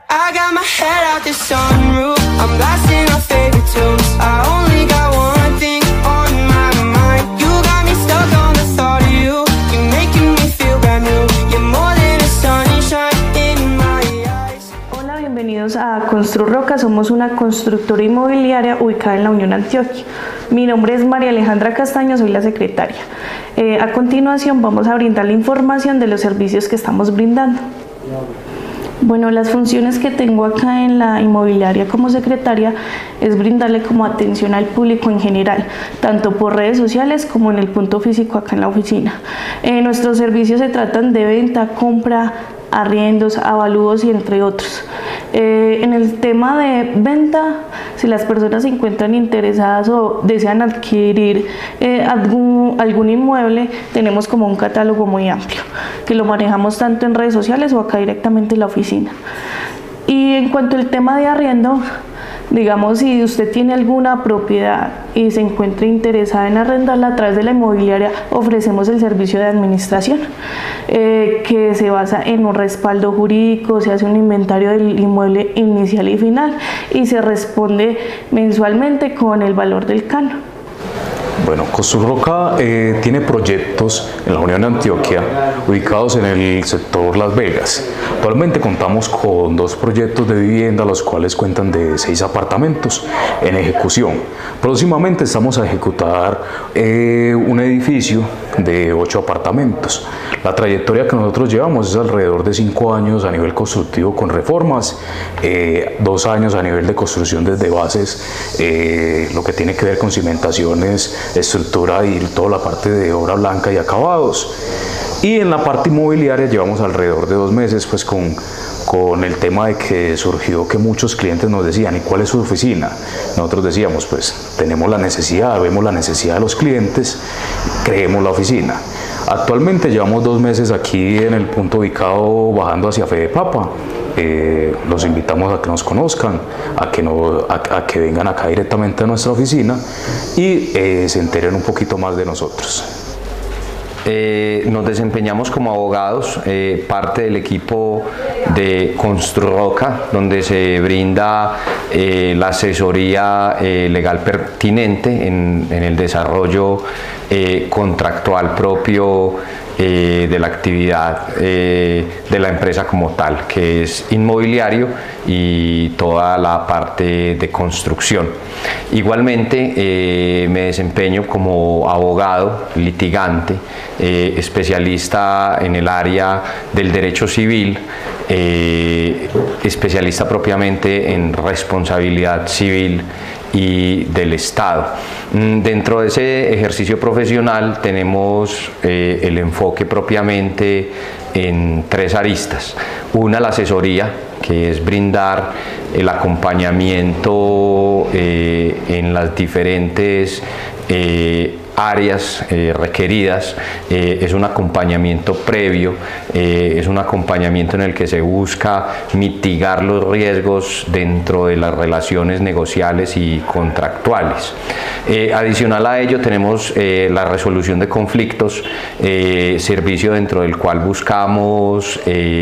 I got my head out the sunroof, I'm blasting our favorite tunes. I only got one thing on my mind. You got me stuck on the thought of you. You're making me feel brand new. You're more than a sunshine in my eyes. Hola, bienvenidos a Construroca. Somos una constructora inmobiliaria ubicada en la Unión Antioquia. Mi nombre es María Alejandra Castaño, soy la secretaria. A continuación vamos a brindar la información de los servicios que estamos brindando. Bueno, las funciones que tengo acá en la inmobiliaria como secretaria es brindarle como atención al público en general, tanto por redes sociales como en el punto físico acá en la oficina. Nuestros servicios se tratan de venta, compra, arriendos, avalúos y entre otros. En el tema de venta, si las personas se encuentran interesadas o desean adquirir algún inmueble, tenemos como un catálogo muy amplio que lo manejamos tanto en redes sociales o acá directamente en la oficina. Y en cuanto al tema de arriendo, digamos, si usted tiene alguna propiedad y se encuentra interesada en arrendarla, a través de la inmobiliaria ofrecemos el servicio de administración, que se basa en un respaldo jurídico, se hace un inventario del inmueble inicial y final y se responde mensualmente con el valor del canon. Bueno, Construroca tiene proyectos en la Unión de Antioquia ubicados en el sector Las Vegas. Actualmente contamos con 2 proyectos de vivienda, los cuales cuentan de 6 apartamentos en ejecución. Próximamente estamos a ejecutar un edificio de 8 apartamentos. La trayectoria que nosotros llevamos es alrededor de 5 años a nivel constructivo con reformas, 2 años a nivel de construcción desde bases, lo que tiene que ver con cimentaciones, estructura y toda la parte de obra blanca y acabados. Y en la parte inmobiliaria llevamos alrededor de 2 meses pues con el tema de que surgió que muchos clientes nos decían: ¿y cuál es su oficina? Nosotros decíamos, pues tenemos la necesidad, vemos la necesidad de los clientes, creemos la oficina. Actualmente llevamos 2 meses aquí en el punto ubicado bajando hacia Fedepapa. Los invitamos a que nos conozcan, a que vengan acá directamente a nuestra oficina y se enteren un poquito más de nosotros. Nos desempeñamos como abogados, parte del equipo de Construroca, donde se brinda la asesoría legal pertinente en el desarrollo contractual propio de la actividad de la empresa como tal, que es inmobiliario y toda la parte de construcción. Igualmente me desempeño como abogado litigante, especialista en el área del derecho civil, especialista propiamente en responsabilidad civil y del Estado. Dentro de ese ejercicio profesional tenemos el enfoque propiamente en 3 aristas. Una, la asesoría, que es brindar el acompañamiento en las diferentes áreas requeridas. Es un acompañamiento previo, es un acompañamiento en el que se busca mitigar los riesgos dentro de las relaciones negociales y contractuales. Adicional a ello tenemos la resolución de conflictos, servicio dentro del cual buscamos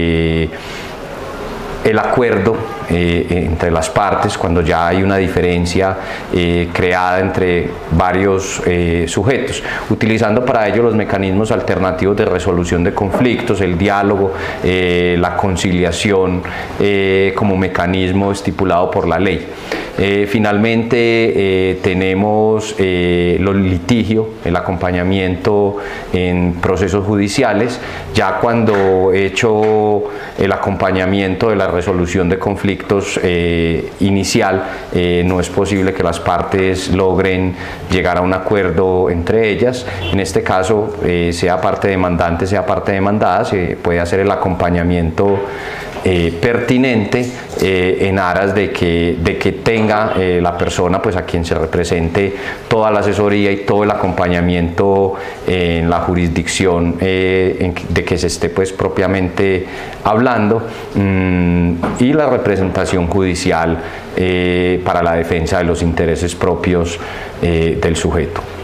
el acuerdo entre las partes cuando ya hay una diferencia creada entre varios sujetos, utilizando para ello los mecanismos alternativos de resolución de conflictos, el diálogo, la conciliación como mecanismo estipulado por la ley. Finalmente tenemos los litigios, el acompañamiento en procesos judiciales, ya cuando hecho el acompañamiento de la resolución de conflictos inicial, no es posible que las partes logren llegar a un acuerdo entre ellas. En este caso, sea parte demandante, sea parte demandada, se puede hacer el acompañamiento pertinente en aras de que tenga la persona pues a quien se represente toda la asesoría y todo el acompañamiento en la jurisdicción de que se esté pues propiamente hablando, y la representación judicial para la defensa de los intereses propios del sujeto.